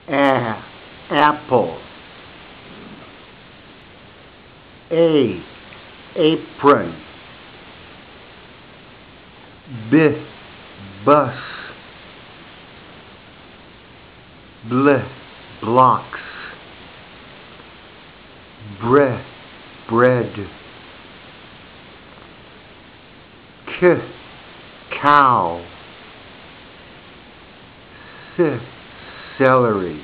apple. Apron. Bus. Blocks. Bread. Cow. Celery.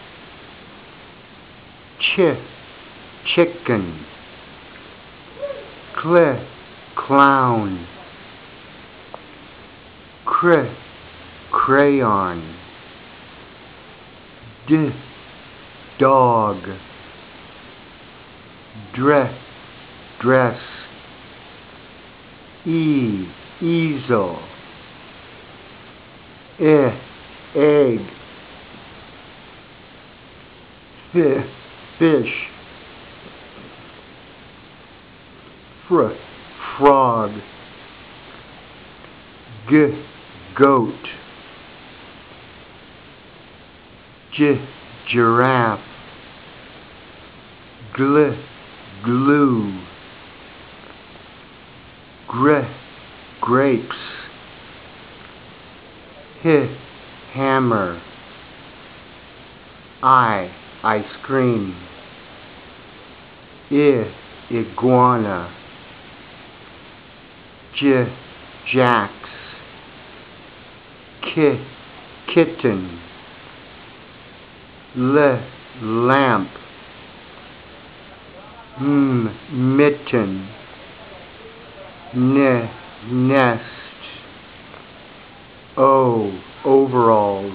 Chicken. Clown. Crayon. Dog. Dress. Easel. Egg. Fish. Frog. Goat. Giraffe. Glue. Grapes. Hammer. Ice cream. Iguana. Jacks. Kitten. Lamp. Mitten. Nest. Overalls.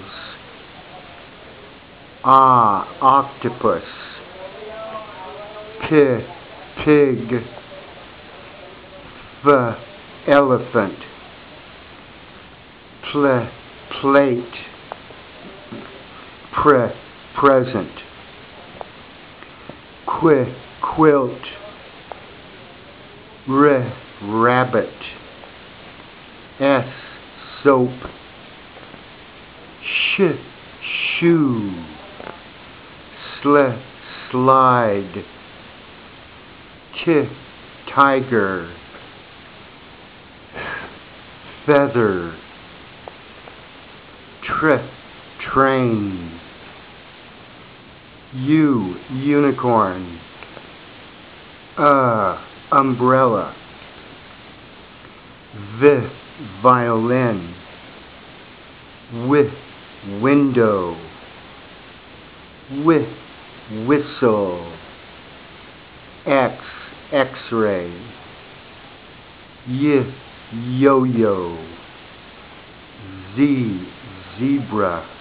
Octopus. Pig. Elephant. Plate. Present. Quilt. Rabbit. Soap. Shoe. Slide. Tiger. Feather. Train. Unicorn. Umbrella. Violin. Window. Whistle. X-ray. Yo-yo. Zebra.